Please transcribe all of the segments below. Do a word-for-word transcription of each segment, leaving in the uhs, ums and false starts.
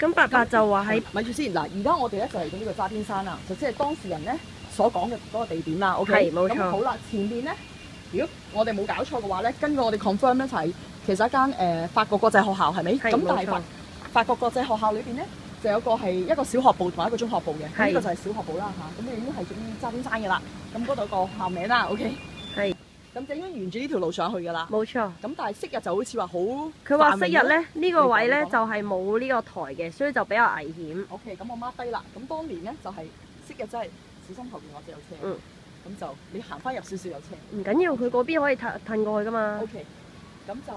咁伯伯就話喺咪住先嗱，而家我哋咧就嚟到呢個渣甸山啦，就即係當事人咧所講嘅嗰個地點啦。OK， 係冇錯。 咁好啦，前面咧，如果我哋冇搞錯嘅話咧，根據我哋 confirm 咧就係其實一間誒、呃、法國國際學校係咪？咁但係法法國國際學校裏邊咧就有個係一個小學部同埋一個中學部嘅，呢個就係小學部啦嚇。咁你已經係屬於渣甸山嘅啦。咁嗰度個校名啦 ，OK。 係。 咁就應該沿住呢條路上去㗎啦。 冇錯。 咁但係昔日就好似話好， 佢話昔日咧呢、呢個位咧就係冇呢個台嘅，所以就比較危險。 OK，咁我 mark 低啦。咁當年咧就係、是、昔日真係小心後邊或者有車。 嗯。 咁就你行翻入少少有車。 唔緊要，佢嗰邊可以褪褪過去㗎嘛。 OK，咁就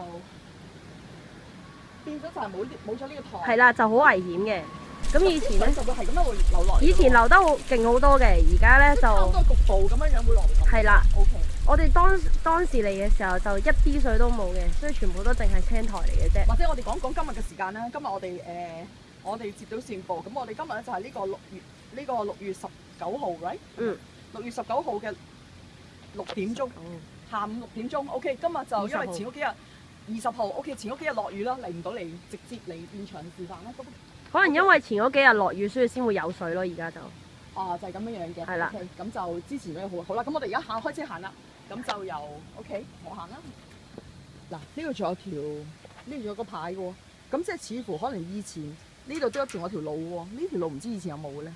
變咗就係冇冇咗呢個台。 係啦，就好危險嘅。咁以前咧就會係咁樣會流落嚟。 以前流得好勁好多嘅，而家咧就差唔多局部咁樣樣會落嚟。 係啦。 OK。我哋當當時嚟嘅時候就一啲水都冇嘅，所以全部都淨係青台嚟嘅啫。 或者我哋講講今日嘅時間啦。今日我哋誒、呃、我哋接到線報，咁我哋今日咧就係呢個六月呢、呢個六月十九號 ，right？ 嗯。六月十九號嘅六點鐘，嗯、下午六點鐘。OK， 今日就因為前嗰幾日二十號 ，OK， 前嗰幾日落雨啦，嚟唔到嚟直接嚟現場示範啦。咁可能因為前嗰幾日落雨，所以先會有水咯。而家就啊，就係、是、咁樣樣嘅。係啦。咁、okay，就之前嗰啲好好啦。咁我哋而家行開車行啦。咁就由 OK， 我行啦。嗱，呢度仲有條，呢度仲有個牌嘅喎。咁即係似乎可能以前呢度都仲有條路喎。呢條路唔知以前有冇嘅咧？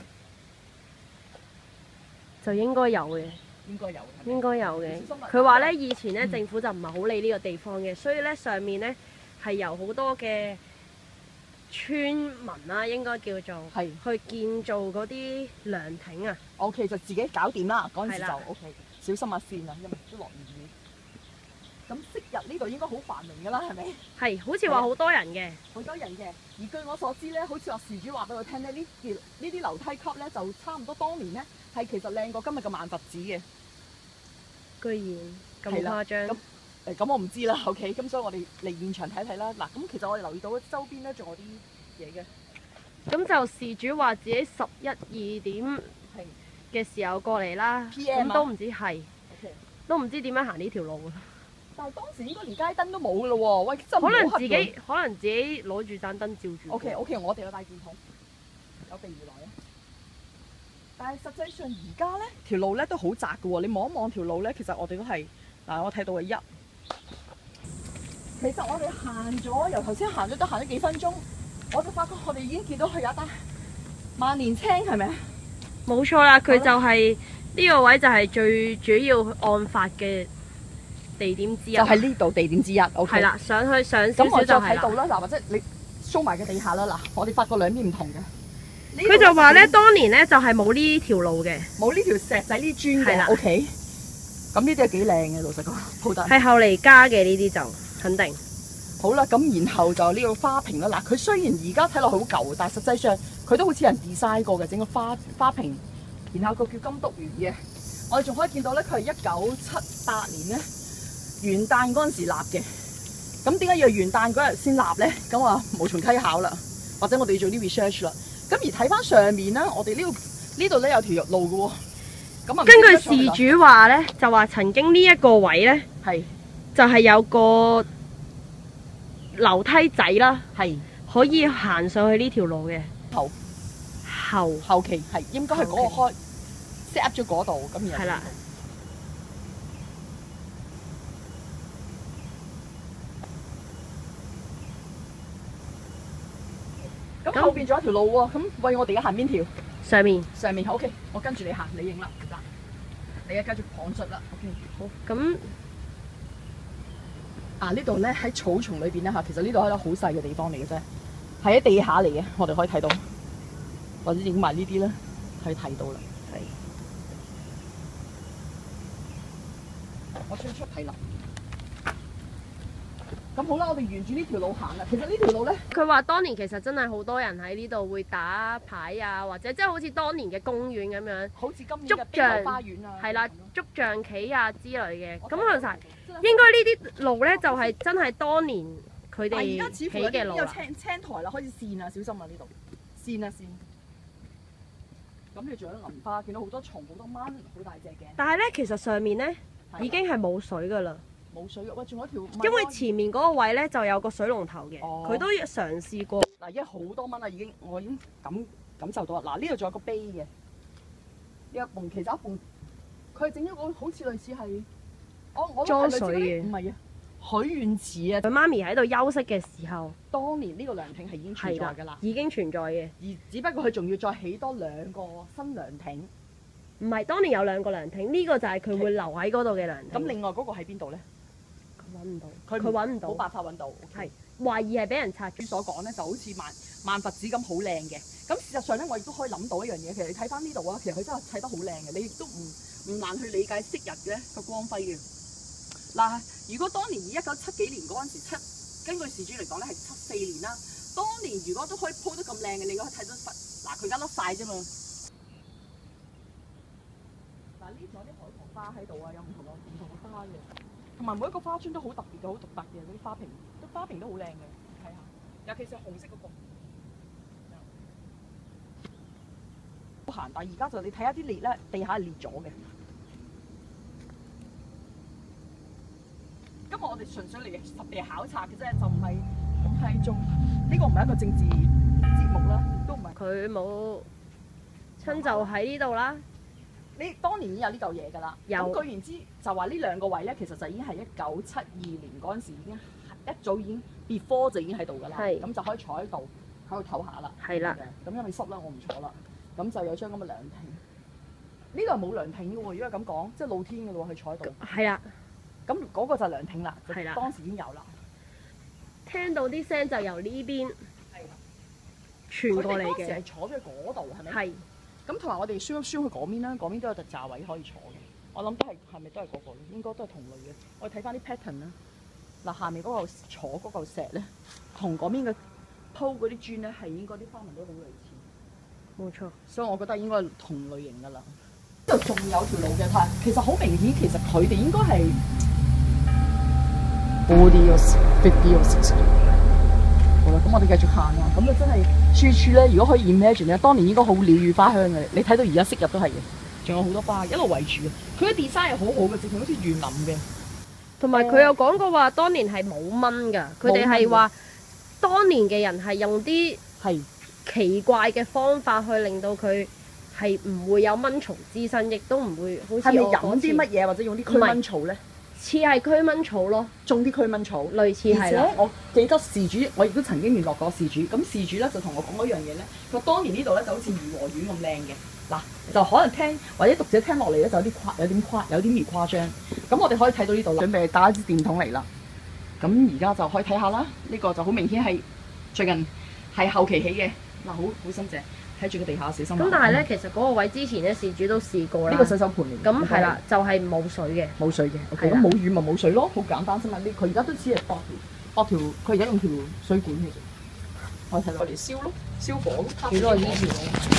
就應該有嘅。 應該有。 應該有嘅。佢話咧，以前咧、嗯、政府就唔係好理呢個地方嘅，所以咧上面咧係由好多嘅村民啦，應該叫做係去建造嗰啲涼亭啊。OK， 就自己搞掂啦。嗰陣時就 OK。小心下線啊，因為都落雨。咁昔日呢度應該好繁榮㗎啦，係咪？係，好似話好多人嘅。好多人嘅。而據我所知咧，好似話事主話俾我聽咧，呢條呢啲樓梯級咧就差唔多當年咧係其實靚過今日嘅萬佛寺嘅。居然咁誇張？咁誒咁我唔知啦 ，OK。咁所以我哋嚟現場睇睇啦。嗱，咁其實我哋留意到周邊咧仲有啲嘢嘅。咁就事主話自己十一二點嘅時候過嚟啦，咁都唔知係，都唔知點樣行呢條路啊！但係當時應該連街燈都冇噶咯喎，喂，真係可能自己可能自己攞住盞燈照住。O K O K， 我哋有帶電筒，有備而來啊！但係實際上而家咧條路咧都好窄噶喎，你望一望條路咧，其實我哋都係嗱，我睇到係一。其實我哋行咗，由頭先行咗都行咗幾分鐘，我就發覺我哋已經見到佢有一單萬年青，係咪啊？冇錯啦，佢就係呢個位就係最主要案發嘅地點之一。就係呢度地點之一。OK。係啦，上去上少少就係啦。咁我再睇到啦，嗱，或者你 show 埋嘅地下啦，嗱，我哋發覺兩邊唔同嘅。佢就話咧，當年咧就係冇呢條路嘅，冇呢條石仔呢磚嘅。OK。咁呢啲係幾靚嘅，老實講，鋪得。係後嚟加嘅呢啲就肯定。好啦，咁然後就呢個花瓶啦。嗱，佢雖然而家睇落好舊，但係實際上佢都好似人 design 過嘅整個花花瓶，然後個叫金篤魚嘅。我哋仲可以見到咧，佢係一九七八年咧元旦嗰陣時立嘅。咁點解要元旦嗰日先立咧？咁啊無從稽考啦，或者我哋要做啲 research 啦。咁而睇翻上面咧，我哋呢度呢度咧有條路嘅喎。咁啊，根據事主話咧，就話曾經呢一個位咧係就係有個樓梯仔啦，係可以行上去呢條路嘅。後後後期係應該係嗰個開 set up 咗嗰度，咁然後係啦。咁後邊仲有一條路喎，咁喂，我哋而家行邊條？上面。上面好 OK， 我跟住你行，你影啦，得。你而家繼續講述啦 ，OK。好，咁。啊！呢度咧喺草叢裏邊咧嚇，其實呢度係一個好細嘅地方嚟嘅啫，係喺地下嚟嘅，我哋可以睇到，或者影埋呢啲咧，可以睇到啦。係。我出出睇啦。咁好啦，我哋沿住呢條路行啦。其實呢條路咧，佢話當年其實真係好多人喺呢度會打牌啊，或者即係好似當年嘅公園咁樣，好似今年嘅碧湖花園啊，係啦，捉象棋啊之類嘅。咁其實應該呢啲路咧就係真係當年佢哋起嘅路啦。有青青台啦，開始跣啊，小心啊呢度，跣啊跣。咁你仲有林花，見到好多蟲、好多蚊，好大隻嘅。但係咧，其實上面咧已經係冇水噶啦。 冇水嘅，喂，仲有一條。 因為前面嗰個位咧就有個水龍頭嘅，佢、哦、都嘗試過。 嗱，因為好多蚊啦，已經我已經感感受到啦。嗱，呢度仲有個碑嘅，呢一埲其實一埲，佢係整咗個好似類似係，哦，我裝水嘅， 唔係啊，許願池啊。 佢媽咪喺度休息嘅時候， 當年呢個涼亭係已經存在㗎啦， 已經存在嘅， 而只不過佢仲要再起多兩個新涼亭。 唔係，當年有兩個涼亭，呢、這個就係佢會留喺嗰度嘅涼亭。 咁另外嗰個喺邊度咧？ 揾唔到，佢佢揾唔到， 冇辦法揾到。 係懷疑係俾人拆咗。 所講咧就好似萬萬佛寺咁好靚嘅。咁事實上咧，我亦都可以諗到一樣嘢。其實你睇翻呢度啊，其實佢真係砌得好靚嘅。你亦都唔唔難去理解昔日嘅個光輝嘅。嗱，如果當年以一九七幾年嗰陣時七，根據事主嚟講咧係七四年啦。當年如果都可以鋪得咁靚嘅，你可以睇到嗱佢而家甩晒啫嘛。嗱，呢仲有啲海棠花喺度啊，有唔同嘅唔同嘅花嘅。同埋每一個花樽都好特別嘅，好獨特嘅嗰啲花瓶，啲花瓶都好靚嘅，睇下，尤其是紅色嗰個。好閒，但係而家就你睇下啲裂咧，地下係裂咗嘅。今日我哋純粹嚟實地考察嘅啫，就唔係唔係做呢個唔係一個政治節目啦，亦都唔係。 佢冇親就喺呢度啦。 你當年已經有呢嚿嘢㗎啦，咁據言之就話呢兩個位咧，其實就已經係一九七二年嗰陣時已經一早已經 before 就已經喺度㗎啦，咁就可以坐喺度喺度唞下啦。係啦，咁因為濕啦，我唔坐啦，咁就有張咁嘅涼亭。呢度係冇涼亭嘅喎，如果係咁講，即係露天嘅喎，佢坐喺度。係啦，咁嗰個就係涼亭啦，就當時已經有啦。 聽到啲聲就由呢邊傳過嚟嘅。佢哋當時係坐咗喺嗰度，係咪？係。咁同埋我哋燒一燒去嗰邊啦，嗰邊都有特站位可以坐嘅。我諗都係係咪都係嗰個咧？應該都係同類嘅。我哋睇翻啲 pattern 啦。嗱，下面嗰嚿坐嗰嚿石咧，同嗰邊嘅鋪嗰啲磚咧，係應該啲花紋都好類似。冇錯。所以我覺得應該係同類型㗎啦。呢度仲有條路嘅，睇其實好明顯，其實佢哋應該係 forty or fifty or sixty。好啦，咁我哋繼續行啊！咁就真係處處咧，如果可以 imagine 咧，當年應該好鳥語花香嘅。你睇到而家昔日都係嘅，仲有好多花一路圍住嘅。佢嘅 design 係好好嘅，直情好似園林嘅。同埋佢有講過話，當年係冇蚊㗎。佢哋係話，當年嘅人係用啲係奇怪嘅方法去令到佢係唔會有蚊蟲滋生，亦都唔會好似我講啲乜嘢，或者用啲驅蚊草咧。似係驅蚊草咯，種啲驅蚊草，類似係啦。我記得事主，我亦都曾經聯絡過事主。咁事主咧就同我講嗰樣嘢咧，佢話當年呢度咧就好似頤和園咁靚嘅。嗱，就可能聽或者讀者聽落嚟咧就有啲誇，有啲誇，有啲兒誇張。咁我哋可以睇到呢度啦，準備打一支電筒嚟啦。咁而家就可以睇下啦。呢、呢個就好明顯係最近係後期起嘅。嗱，好好心謝。睇住個地下小心。咁但係咧，其實嗰個位之前咧，事主都試過啦。呢個洗手盤嚟嘅。咁係啦，就係冇水嘅。冇水嘅。OK。咁冇雨咪冇水咯，好簡單啫嘛。呢佢而家都只係駁條駁條，佢而家用條水管嘅啫。我睇到我哋燒咯，燒火咯。幾耐以前？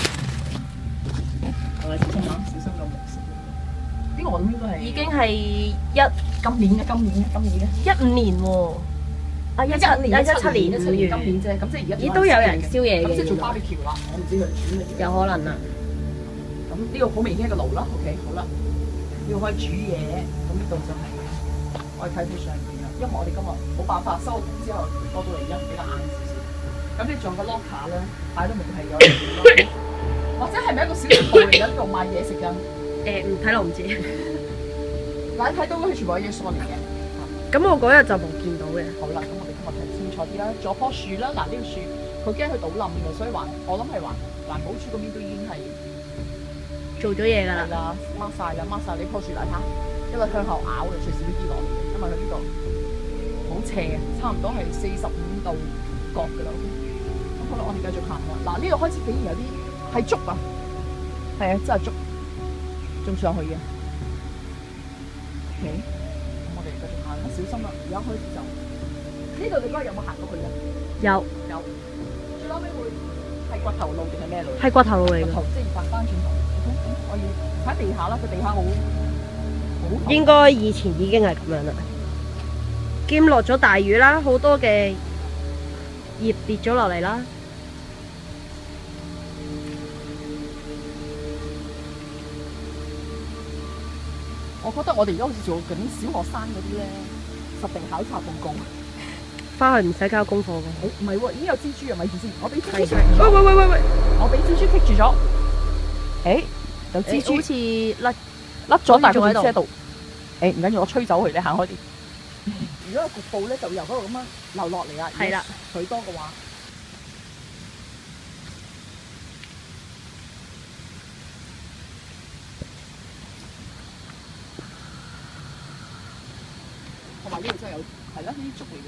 係咪小心啊？小心個木屑。呢個我諗應該係。已經係一今年嘅，今年嘅，今年嘅。一五年喎。啊！一七年，一七年五月，今年啫，咁即係而家咦都有人燒嘢嘅，咁即係做 barbecue啦，我唔知佢哋煮乜嘢。有可能啊。咁呢個好明顯係個爐啦 ，OK， 好啦，呢個可以煮嘢，咁呢度就係我哋睇到上邊啦，因為我哋今日冇辦法收工之後過到嚟而家比較晏少少。咁你仲有個 locker 咧，擺都冇係有，或者係咪一個小食鋪嚟緊度賣嘢食㗎？誒唔睇落唔知。嗱，你睇到佢全部係嘢掃嚟嘅。咁我嗰日就冇見到嘅。好啦，咁我哋今日睇清楚啲啦。仲有棵樹啦，嗱呢個樹佢驚佢倒冧嘅，所以環我諗係環環保署嗰邊都已經係做咗嘢㗎啦。掹晒啦，掹晒呢棵樹嚟嚇，因為向後咬嘅，隨時都跌落嚟嘅，因為佢呢度好斜啊，差唔多係四十五度角㗎啦。咁好啦，我哋繼續行啦。嗱呢度開始竟然有啲係竹啊，係啊，真係竹，種上去嘅。OK。小心啦！而家開始就呢度，你嗰日有冇行過去啊？有有。最後尾會係掘頭路定係咩路？係掘頭路嚟嘅。即係反翻轉頭。咁我要睇地下啦，個地下好好。應該以前已經係咁樣啦。兼落咗大雨啦，好多嘅葉跌咗落嚟啦。我覺得我哋而家好似做緊小學生嗰啲咧。 實地考察報告。 翻去唔使交功課嘅。 誒唔係喎，已經有蜘蛛啊！咪住先，我俾蜘蛛係棘住咗。 喂喂喂喂喂， 我俾蜘蛛棘住咗。誒有蜘蛛好似甩甩咗，但係仲喺度佢喺車度。誒唔緊要，我吹走佢，你行開啲。如果係局部咧，就由嗰度咁樣流落嚟啦。 係啦， 水多嘅話。同埋呢度真係有係啦，呢啲竹嚟嘅。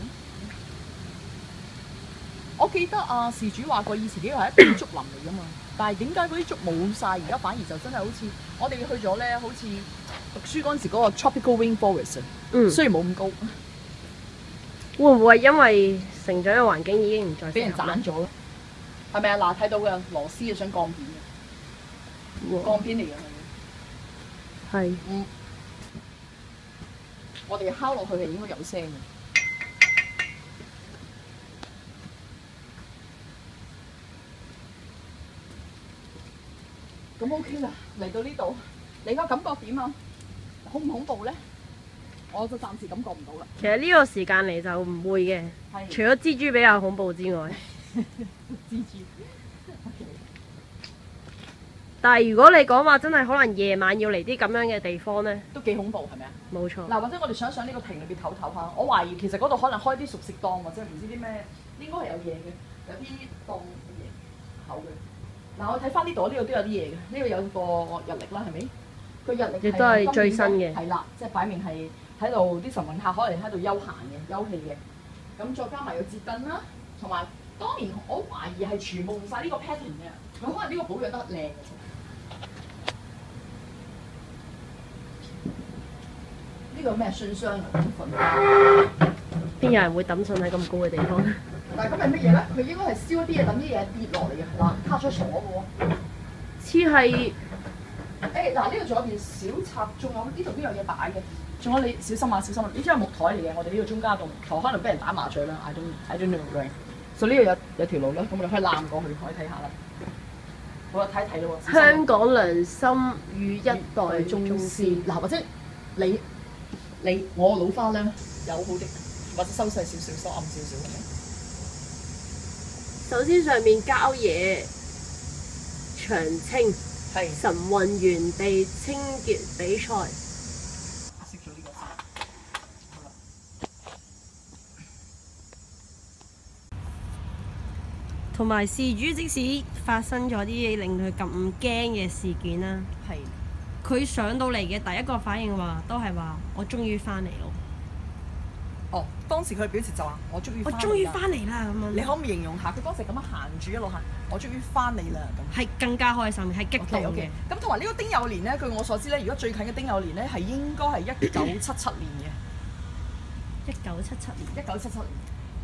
我記得啊，事主話過以前呢個係一片竹林嚟㗎嘛，但係點解嗰啲竹冇晒，而家反而就真係好似我哋去咗咧，好似讀書嗰陣時嗰個 tropical rainforest， 嗯， 雖然冇咁高， 會唔會因為成長嘅環境已經唔再俾人適合咧斬咗咯？係咪啊？嗱，睇到嘅螺絲啊，想鋼片嘅，鋼片嚟嘅係。 係。 嗯，我哋敲落去係應該有聲嘅。咁 OK 啦，嚟到呢度，你個感覺點啊？恐唔恐怖咧？我就暫時感覺唔到啦。 其實呢個時間嚟就唔會嘅， 係除咗蜘蛛比較恐怖之外。 蜘蛛。 但係如果你講話真係可能夜晚要嚟啲咁樣嘅地方咧， 都幾恐怖係咪啊？ 冇錯。 嗱，或者我哋想上呢個亭裏邊唞唞下，我懷疑其實嗰度可能開啲熟食檔或者唔知啲咩，應該係有嘢嘅，有啲檔嘅嘢口嘅。嗱，我睇翻呢度，呢度都有啲嘢嘅，呢度有個日曆啦，係咪？個日曆亦都係最新嘅。 係啦，即係擺明係喺度啲神魂客可能喺度休閒嘅、休憩嘅。咁再加埋個折凳啦，同埋當年我懷疑係全部用晒呢個 pattern 嘅，佢可能呢個保養得靚嘅。呢個咩信箱啊？ 邊有人會抌信喺咁高嘅地方？ 但係咁係乜嘢咧？佢應該係燒一啲嘢，等啲嘢跌落嚟嘅。嗱，卡咗鎖嘅喎。 似係誒嗱，呢度仲有件小插，仲有呢度都有嘢擺嘅。仲有你小心啊，小心啊！呢張係木台嚟嘅，我哋呢度中間個木台可能俾人打麻雀啦。I don't I don't know。所以呢度有有條路啦，咁我哋可以攬過去，可以睇下啦。好啦，睇一睇咯喎。 香港良心與一代宗師。 嗱，或者你你我老花咧有好啲，或者收細少少，收暗少少嘅。 首先上面郊野長青係晨運園地清潔比賽， 熄咗呢個先。好啦， 同埋事主即使發生咗啲嘢令佢咁驚嘅事件啦， 係佢上到嚟嘅第一個反應話都係話我終於翻嚟咯。 哦，當時佢嘅表情就話：我終於我終於翻嚟啦咁樣。 你可唔可以形容下佢當時咁樣行住一路行？我終於翻嚟啦咁。 係更加開心，係激動嘅。 咁同埋呢個丁酉年咧，據我所知咧，如果最近嘅丁酉年咧，係應該係一九七七年嘅。 一九七七年。 一九七七年。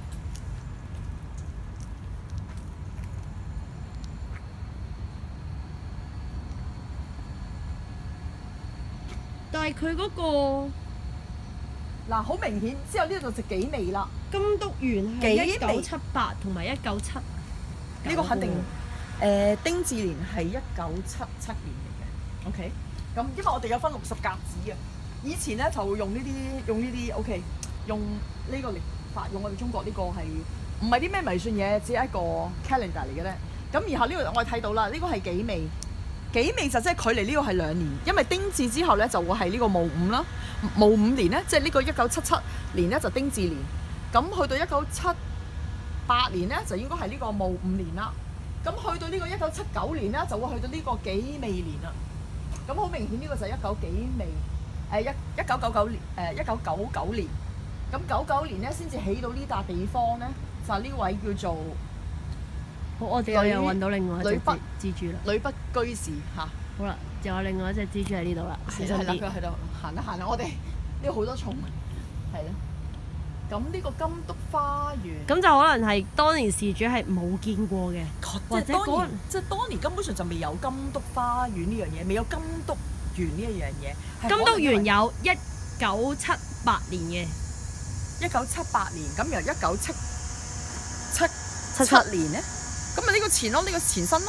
但係佢嗰個嗱，好明顯之後呢度就幾味啦。 金督園係一九七八同埋一九七， 呢個肯定誒、呃、丁字年係一九七七年嚟嘅。OK，咁因為我哋有分六十格子嘅，以前咧就會用呢啲用呢啲 OK，用呢個曆法，用我哋中國呢個係唔係啲咩迷信嘢，只係一個 calendar 嚟嘅咧。咁然後呢個我哋睇到啦，呢、這個係己未。己未就即係距離呢個係兩年，因為丁字之後咧就會係呢個戊午啦。戊午年咧，即係呢個一九七七年咧就丁字年。咁去到一九七八年咧就應該係呢個戊午年啦。咁去到呢個一九七九年咧就會去到呢個己未年啦。咁好明顯呢個就係一九己未，誒一一九九九年，誒一九九九年。咁九九年咧先至起到呢笪地方咧，就係、是、呢位叫做。 好，我哋又揾到另外一隻蜘蛛啦。 女不居士嚇。 好啦，就有另外一隻蜘蛛喺呢度啦。小心啲。 佢喺度行一行啦，我哋呢度好多蟲，係咯。咁呢個金督花園， 咁就可能係當年事主係冇見過嘅， 或者當年即係當年根本上就未有金督花園呢樣嘢，未有金督園呢一樣嘢。 金督園有一九七八年嘅， 一九七八年，咁由一九七七七七年咧。咁咪呢個前咯，呢、呢個前身咯。咁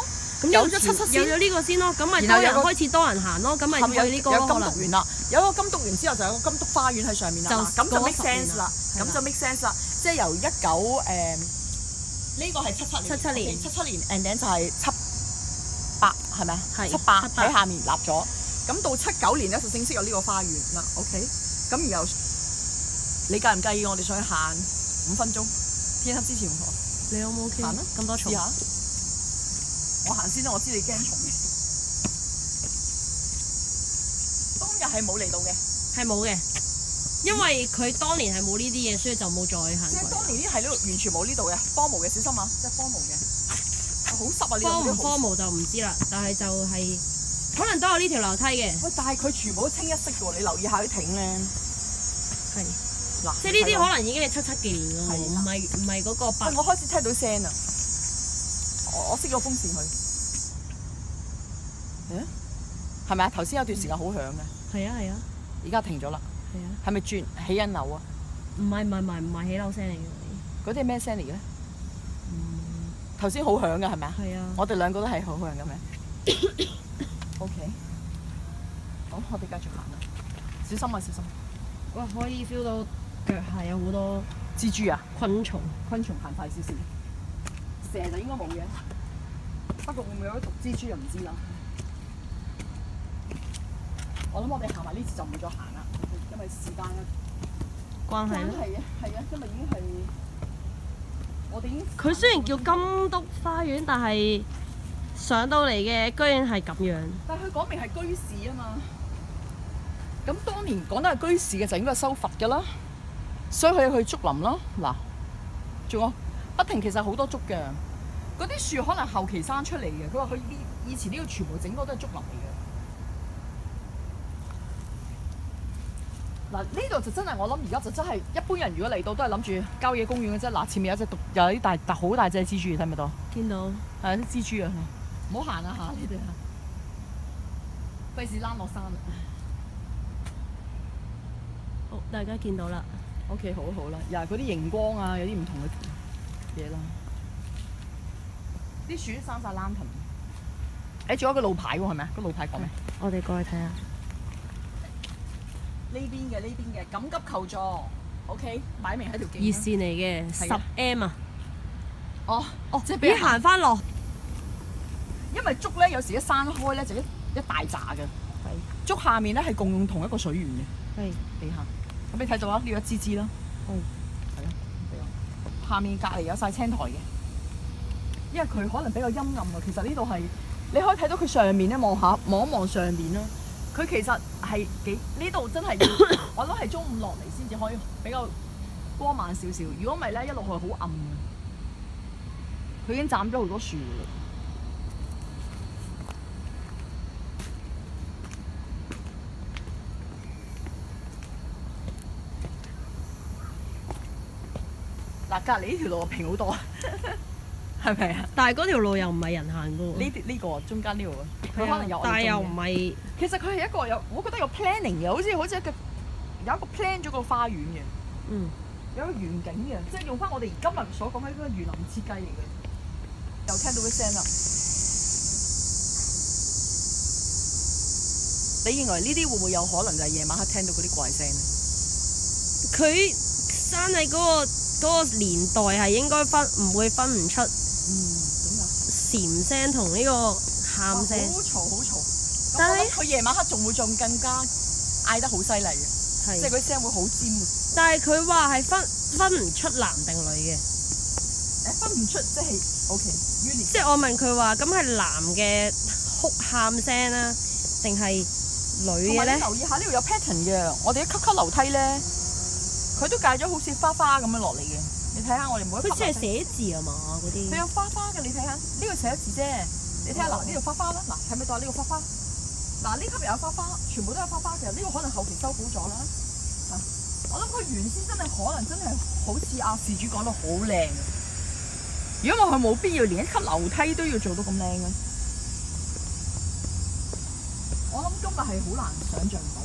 咁有咗七七先， 有咗呢個先咯，咁咪多人開始多人行咯，咁咪去呢個有金可能。 篤園啦，有一個金篤園之後就有個金篤花園喺上面啦，咁就 make sense 啦，咁就 make sense 啦，即係由一九誒呢個係七七年， 七七年， 七七年 and then 就係七八係咪啊？ 係七八喺下面立咗，咁到七九年咧就正式有呢個花園啦。OK，咁然後你介唔介意我哋上去行五分鐘？天黑之前你有冇 OK？ 行啊， 咁多蟲。試下， 我行先啦，我知你驚蟲嘅。當日係冇嚟到嘅， 係冇嘅，因為佢當年係冇呢啲嘢，所以就冇再行過。 即係當年呢係呢度完全冇呢度嘅，荒蕪嘅，小心啊！即係荒蕪嘅，好濕啊！呢荒唔荒蕪就唔知啦，但係就係、是、可能都有呢條樓梯嘅。 喂，但係佢全部都清一色嘅喎，你留意下啲亭咧。 係。 嗱， 即係呢啲可能已經係七七幾年㗎喎，唔係唔係嗰個八。 我開始聽到聲啊！我我熄咗風扇佢。誒？係咪啊？頭先有段時間好響嘅。係啊係啊。 而家停咗啦。係啊。係咪轉起緊樓啊？ 唔係唔係唔係唔係起樓聲嚟嘅。 嗰啲係咩聲嚟嘅咧？嗯。頭先好響㗎係咪啊？ 係啊。 我哋兩個都係好響嘅咩？O K。好，我哋繼續行啦。小心啊！小心。 哇！可以 feel 到。腳下有好多蜘蛛啊， 昆蟲， 昆蟲行快少少，蛇就應該冇嘅，不過會唔會有啲毒蜘蛛就唔知啦。我諗我哋行埋呢次就唔會再行啦，因為時間嘅關係咯。係啊，係啊，因為已經係我哋已經。佢雖然叫金篤花園，但係上到嚟嘅居然係咁樣。 但係佢講明係居士啊嘛，咁當年講得係居士嘅就應該係修佛㗎啦。所以佢去竹林咯，嗱，仲有不停，其實好多竹嘅，嗰啲樹可能後期生出嚟嘅。佢話佢呢以前呢個全部整個都係竹林嚟嘅。嗱，呢度就真係我諗而家就真係一般人如果嚟到都係諗住郊野公園嘅啫。嗱，前面有隻獨有啲大大好大隻蜘蛛，睇唔睇到？ 見到。 係啲蜘蛛啊！唔好行啊嚇，你哋啊，費事躝落山啦。 好，大家見到啦。 O.K. 好好啦，又係嗰啲熒光啊，有啲唔同嘅嘢啦。啲樹生晒蘭藤。誒，仲有一個路牌喎，係咪啊？個路牌講咩？ 我哋過去睇下。 呢邊嘅呢邊嘅緊急求助 ，O.K. 擺明喺條熱線嚟嘅，十 M 啊。 哦哦， 即係俾行翻落。 因為竹咧有時一生開咧就一一大紮嘅。係。竹下面咧係共用同一個水源嘅。係。地下。咁你睇到啦，呢個一支支啦，嗯，係啊，下面隔離有晒青苔嘅，因為佢可能比較陰暗啊。其實呢度係你可以睇到佢上面咧，望下望一望上面啦。佢其實係幾呢度真係要，我諗係中午落嚟先至可以比較光猛少少。如果唔係咧，一路去好暗嘅。佢已經斬咗好多樹啦。嗱，隔離呢條路平好多，係咪啊？ 但係嗰條路又唔係人行嘅喎。 呢呢個中間呢個，佢可能有。 但係又唔係。其實佢係一個有，我覺得有 planning 嘅，好似好似一個有一個 plan 咗個花園嘅。嗯。有一個園景嘅，即係用翻我哋今日所講嘅嗰個園林設計嚟嘅。又聽到啲聲啦。你認為呢啲會唔會有可能就係夜晚黑聽到嗰啲怪聲咧？ 佢生喺嗰個。嗰個年代係應該分唔會分唔出，嗯，點啊？蟬聲同呢個喊聲， 好嘈好嘈。但係佢夜晚黑仲會仲更加嗌得好犀利嘅，即係嗰啲聲會好尖嘅。 但係佢話係分分唔出男定女嘅。 誒，分唔出即係 O K。 即係我問佢話，咁係男嘅哭喊聲啦，定係女嘅咧？ 留意下呢度有 pattern 嘅，我哋一級級樓梯咧。佢都戒咗好似花花咁樣落嚟嘅，你睇下我哋每一級。 佢只係寫字啊嘛，嗰啲。 佢有花花嘅，你睇下呢個寫字啫。你睇下嗱，呢度花花啦，嗱係咪就係呢個花花？嗱呢級又有花花，全部都有花花嘅。呢個可能後期修補咗啦。嗱，我諗佢原先真係可能真係好似阿事主講到好靚嘅。如果我佢冇必要連一級樓梯都要做到咁靚嘅，我諗今日係好難想像到。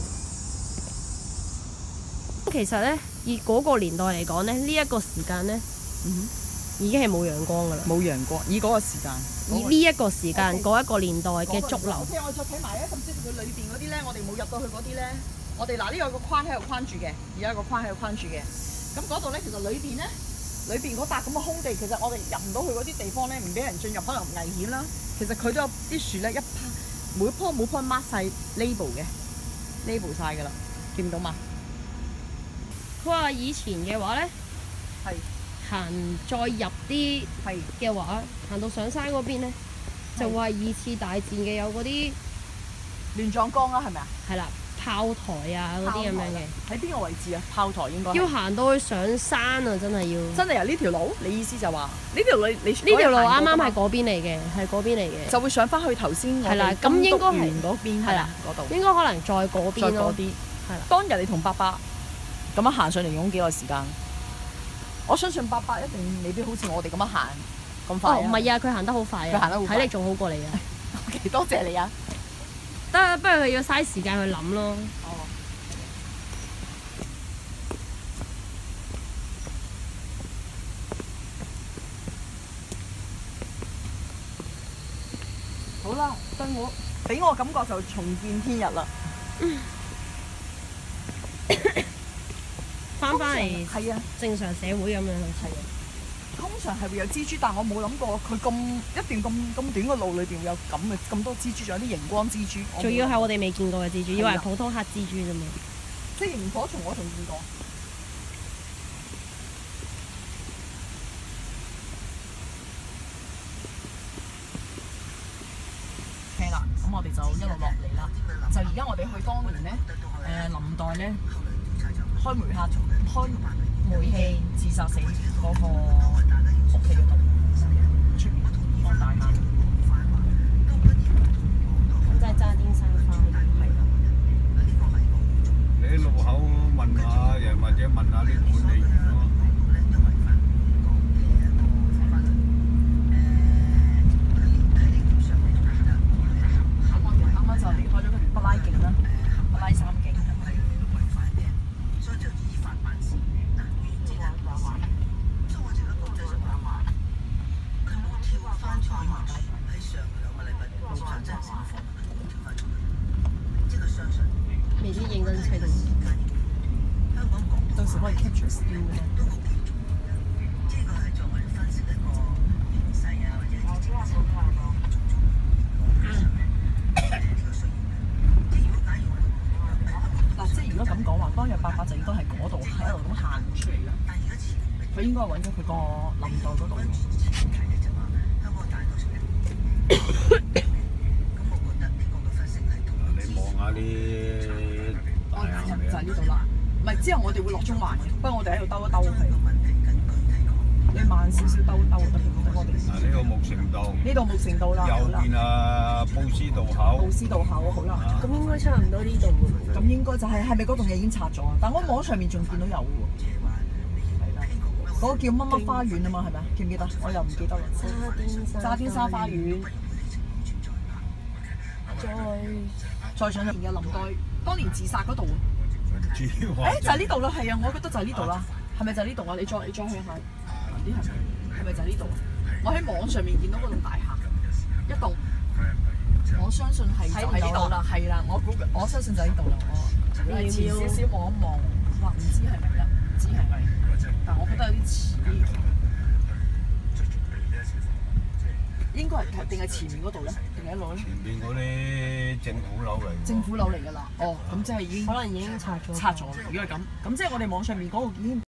其實咧，以嗰個年代嚟講咧，呢、這、一個時間咧，嗯、 已經係冇陽光㗎啦。 冇陽光，以嗰個時間， 以呢一個時間嗰一個年代嘅竹樓。 OK，我再睇埋咧，甚至佢裏邊嗰啲咧，我哋冇入到去嗰啲咧，我哋嗱呢個個框喺度框住嘅，而家個框喺度框住嘅。咁嗰度咧，其實裏邊咧，裏邊嗰笪咁嘅空地，其實我哋入唔到去嗰啲地方咧，唔俾人進入，可能危險啦。其實佢都有啲樹咧，一每棵每棵 mark 晒 label 嘅 label 晒㗎啦，見唔到嘛？ 佢話以前嘅話咧， 係行再入啲係嘅話，行到上山嗰邊咧，就話二次大戰嘅有嗰啲亂葬崗啦，係咪啊？ 係啦，炮台啊嗰啲咁樣嘅。 喺邊個位置啊？炮台應該要行到去上山啊！真係要。 真係由呢條路？你意思就話呢條路你呢條路啱啱係嗰邊嚟嘅，係嗰邊嚟嘅。 就會上翻去頭先係啦，咁應該係嗰邊係啦，嗰度應該可能再嗰邊咯。 啲係啦。 當日你同伯伯咁樣行上嚟用幾耐時間？我相信伯伯一定未必好似我哋咁樣行咁快。 哦，唔係啊，佢行得好快啊， 佢行得好快， 睇你仲好過你啊。 OK，多謝你啊。 得，不過佢要嘥時間去諗咯。 哦。好啦，對我俾我感覺就重見天日啦。 翻返嚟係啊， 正常社會咁樣係啊。通常係會有蜘蛛，但我冇諗過佢咁一段咁咁短嘅路裏邊會有咁嘅咁多蜘蛛，仲有啲熒光蜘蛛。 仲要係我哋未見過嘅蜘蛛，以為係普通黑蜘蛛啫嘛。 即係螢火蟲，我仲見過。OK 啦，咁我哋就一路落嚟啦。就而家我哋去當年咧，誒林代咧開煤客開煤氣自殺死嗰個屋企嗰度，出面安大廈。 咁即係渣甸山花園。係啦。 你喺路口問下人，或者問下啲管理員咯。 咁我哋啱啱就離開咗嗰條不拉徑啦，不拉三徑。 未知認真車到， 到時可以 capture still 嘅。嗱，即係如果咁講話，當日伯伯就應該係嗰度喺度咁行出嚟啦。佢應該揾咗佢個林代嗰度。 你望下啲大廈就係呢度啦。唔係，之後我哋會落中環嘅，不過我哋喺度兜一兜係。你慢少少兜兜就得嘅，我哋。 嗱，呢個木城道。 呢度木城道啦。 右邊啊，布斯道口。 布斯道口好啦。 咁應該差唔多呢度喎。 咁應該就係係咪嗰棟嘢已經拆咗啊？但我網上面仲見到有喎。係啦。嗰個叫乜乜花園啊嘛，係咪啊？記唔記得？我又唔記得啦。 渣甸山。 渣甸山花園。 再再上入邊嘅林代，當年自殺嗰度。 主要誒就係呢度啦，係啊，我覺得就係呢度啦，係咪就係呢度啊？你再你再向下啲係咪？係咪就係呢度啊？我喺網上面見到嗰棟大廈，一棟，我相信係就喺呢度啦，係啦，我估我相信就喺呢度啦，我遲少少望一望，哇，唔知係咪啦，唔知係咪，但我覺得有啲似。應該係定係前面嗰度咧，定係一路咧？ 前邊嗰啲政府樓嚟。 政府樓嚟㗎啦，哦，咁即係已經可能已經拆咗。 拆咗，如果係咁，咁即係我哋網上面嗰個已經。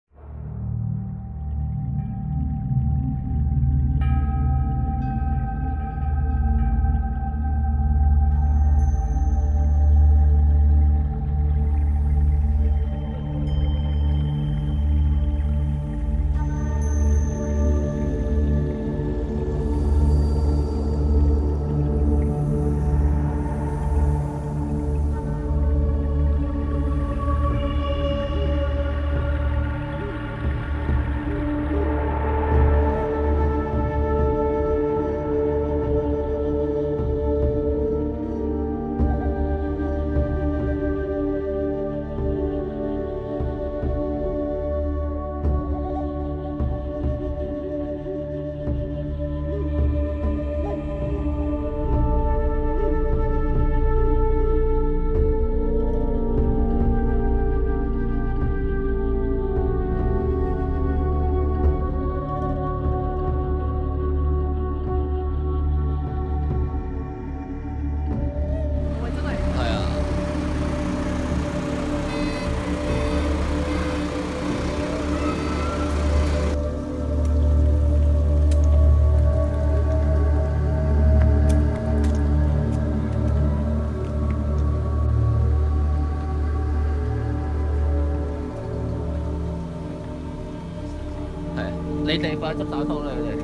哋快執打通啦，你哋。